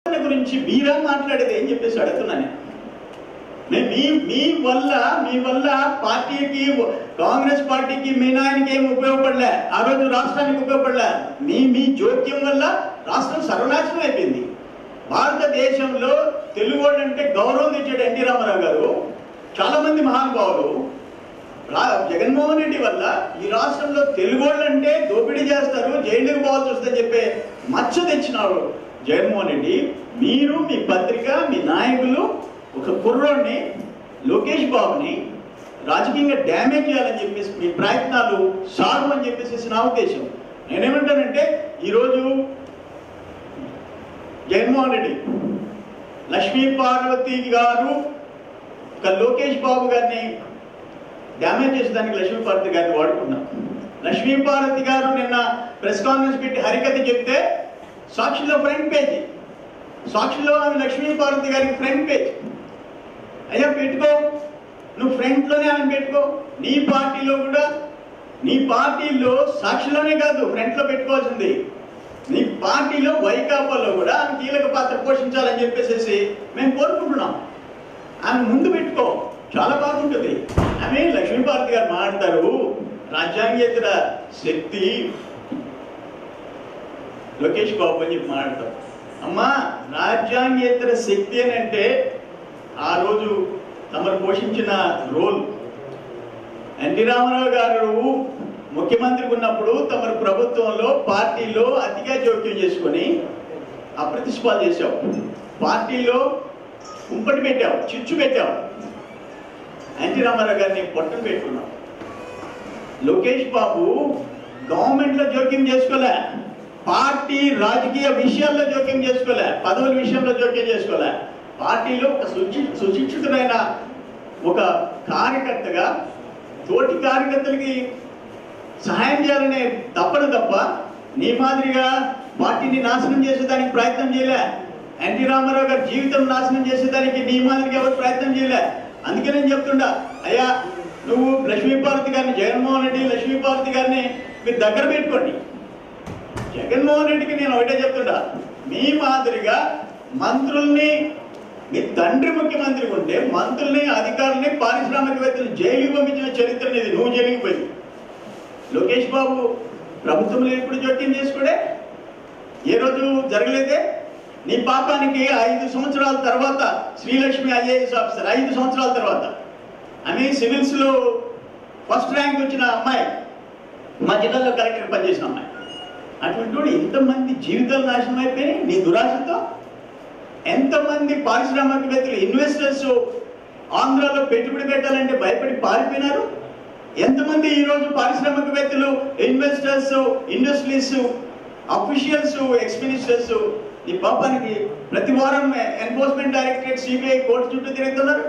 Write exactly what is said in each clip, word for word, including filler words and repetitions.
గురించి మీరా మాట్లాడేది ఏం చెప్పేసి అడుగుతున్నాను. నేను మీ మీ వల్ల మీ వల్ల పార్టీకి, కాంగ్రెస్ పార్టీకి, మీ నాయనకి ఏమి ఉపయోగపడలే, ఆ రోజు రాష్ట్రానికి ఉపయోగపడలే. మీ మీ జోక్యం వల్ల రాష్ట్రం సర్వనాశనం అయిపోయింది. భారతదేశంలో తెలుగు వాళ్ళు అంటే గౌరవం తెచ్చాడు ఎన్టీ రామారావు గారు, చాలా మంది మహానుభావులు. జగన్మోహన్ రెడ్డి వల్ల ఈ రాష్ట్రంలో తెలుగు వాళ్ళు అంటే దోపిడీ చేస్తారు, జైలుకు పోవాల్సి వస్తుందని చెప్పే మచ్చ తెచ్చినాడు జగన్మోహన్ రెడ్డి. మీరు మీ పత్రిక, మీ నాయకులు ఒక కుర్రోడిని, లోకేష్ బాబుని రాజకీయంగా డ్యామేజ్ చేయాలని చెప్పేసి మీ ప్రయత్నాలు సాగు అని చెప్పేసి నా ఉద్దేశం. నేనేమంటానంటే ఈరోజు జగన్మోహన్ రెడ్డి, లక్ష్మీ పార్వతి గారు ఒక లోకేష్ బాబు గారిని డ్యామేజ్ చేసేదానికి లక్ష్మీ పార్వతి గారిని వాడుకున్నాం. లక్ష్మీ పార్వతి గారు నిన్న ప్రెస్ కాన్ఫరెన్స్ పెట్టి హరికథ చెప్తే సాక్షిలో ఫ్రంట్ పేజీ, సాక్షిలో ఆమె లక్ష్మీ పార్వతి గారికి ఫ్రంట్ పేజ్. అయ్యా పెట్టుకో, నువ్వు ఫ్రంట్లోనే ఆమె పెట్టుకో. నీ పార్టీలో కూడా, నీ పార్టీలో సాక్షిలోనే కాదు ఫ్రంట్లో పెట్టుకోవాల్సింది. నీ పార్టీలో వైకాపాలో కూడా ఆమె కీలక పాత్ర పోషించాలని చెప్పేసి మేము కోరుకుంటున్నాం. ఆమె ముందు పెట్టుకో, చాలా బాగుంటుంది. ఆమె లక్ష్మీపార్వతి గారు మాట్లాడతారు రాజ్యాంగేతర శక్తి లోకేష్ బాబు అని చెప్పి మాట్లాడతారు. అమ్మా, రాజ్యాంగేతర శక్తి అని అంటే ఆ రోజు తమరు పోషించిన రోల్, ఎన్టీ రామారావు గారు ముఖ్యమంత్రికి ఉన్నప్పుడు తమరు ప్రభుత్వంలో పార్టీలో అతిగా జోక్యం చేసుకొని అప్రతిష్పాలు చేశావు, పార్టీలో కుంపటి పెట్టావు, చిచ్చు పెట్టావు. ఎన్టీ రామారావు గారిని పొట్టలు పెట్టుకున్నావు. లోకేష్ బాబు గవర్నమెంట్లో జోక్యం చేసుకోలే, పార్టీ రాజకీయ విషయాల్లో జోక్యం చేసుకోలే, పదవుల విషయంలో జోక్యం చేసుకోలే. పార్టీలో ఒక సుశి సుశిక్షితుడైన ఒక కార్యకర్తగా తోటి కార్యకర్తలకి సహాయం చేయాలనే తప్పను తప్ప నీ మాదిరిగా పార్టీని నాశనం చేసేదానికి ప్రయత్నం చేయలే. ఎన్టీ రామారావు గారి జీవితం నాశనం చేసేదానికి నీ మాదిరిగా ఎవరు ప్రయత్నం చేయలే. అందుకే నేను చెప్తుండా, అయ్యా నువ్వు లక్ష్మీపార్వతి గారిని, జగన్మోహన్ రెడ్డి లక్ష్మీపార్వతి గారిని మీరు దగ్గర పెట్టుకోండి. జగన్మోహన్ రెడ్డికి నేను ఒకటే చెప్తుండా, మీ మాదిరిగా మంత్రుల్ని, మీ తండ్రి ముఖ్యమంత్రి ఉంటే మంత్రుల్ని, అధికారుల్ని, పారిశ్రామికవేత్తలు జైలుకి పంపించిన చరిత్ర అనేది, నువ్వు జైలుకి పోయి. లోకేష్ బాబు ప్రభుత్వంలో ఎప్పుడు జోక్యం చేసుకోడే, ఏ రోజు జరగలేదే. నీ పాపానికి ఐదు సంవత్సరాల తర్వాత శ్రీలక్ష్మి ఐఏఎస్ ఆఫీసర్, ఐదు సంవత్సరాల తర్వాత ఆమె సివిల్స్లో ఫస్ట్ ర్యాంక్ వచ్చిన అమ్మాయి, మా జిల్లాలో కలెక్టర్ పనిచేసిన అమ్మాయి. అటువంటి ఎంతమంది జీవితాలు నాశనం అయిపోయినాయి నీ దురాశతో. ఎంతమంది పారిశ్రామికవేత్తలు, ఇన్వెస్టర్స్ ఆంధ్రాలో పెట్టుబడి పెట్టాలంటే భయపడి పారిపోయినారు. ఎంతమంది ఈరోజు పారిశ్రామికవేత్తలు, investors, industries, officials, ex ministers ఈ పాపానికి ప్రతి వారం ఎన్ఫోర్స్మెంట్ డైరెక్టరేట్, సిబిఐ కోర్టు చుట్టూ తిరుగుతున్నారు.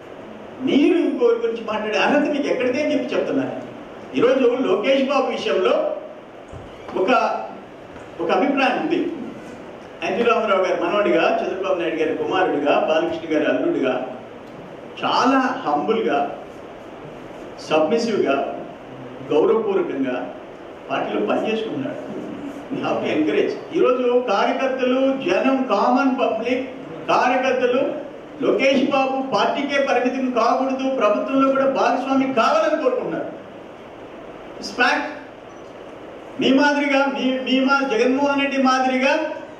మీరు ఇంకోరి గురించి మాట్లాడే అర్హత మీకు ఎక్కడిదే అని చెప్పి చెప్తున్నారు. ఈరోజు లోకేష్ బాబు విషయంలో ఒక ఒక అభిప్రాయం ఉంది. ఎన్టీ రామారావు గారి మనవడిగా, చంద్రబాబు నాయుడు గారి కుమారుడిగా, బాలకృష్ణ గారి అల్లుడిగా చాలా హంబుల్గా, సబ్మిసివ్గా, గౌరవపూర్వకంగా పార్టీలో పనిచేసుకున్నాడు. We have to encourage. ఈరోజు కార్యకర్తలు, జనం, కామన్ పబ్లిక్ కార్యకర్తలు లోకేష్ బాబు పార్టీకే పరిమితం కాకూడదు, ప్రభుత్వంలో కూడా భాగస్వామి కావాలని కోరుకుంటున్నారు. ఫ్యాక్ట్. మీ మాదిరిగా, మీ మీ మా జగన్మోహన్ రెడ్డి మాదిరిగా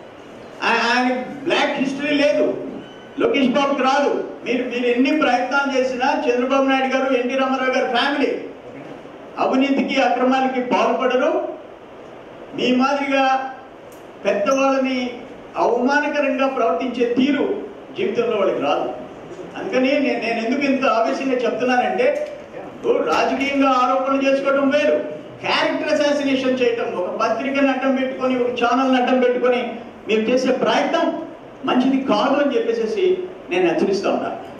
ఆయన బ్లాక్ హిస్టరీ లేదు, లోకేష్ బాబుకి రాదు. మీరు మీరు ఎన్ని ప్రయత్నాలు చేసినా చంద్రబాబు నాయుడు గారు, ఎన్టీ రామారావు గారి ఫ్యామిలీ అవినీతికి, అక్రమాలకి పాల్పడరు. మీ మాదిరిగా పెద్దవాళ్ళని అవమానకరంగా ప్రవర్తించే తీరు జీవితంలో వాళ్ళకి రాదు. అందుకని నేను నేను ఎందుకు ఇంత ఆవేశంగా చెప్తున్నానంటే, రాజకీయంగా ఆరోపణలు చేసుకోవడం వేరు, క్యారెక్టర్ అసాసినేషన్ చేయటం, ఒక పత్రికను అడ్డం పెట్టుకొని, ఒక ఛానల్ని అడ్డం పెట్టుకొని మీరు చేసే ప్రయత్నం మంచిది కాదు అని చెప్పేసి నేను హెచ్చరిస్తా ఉన్నా.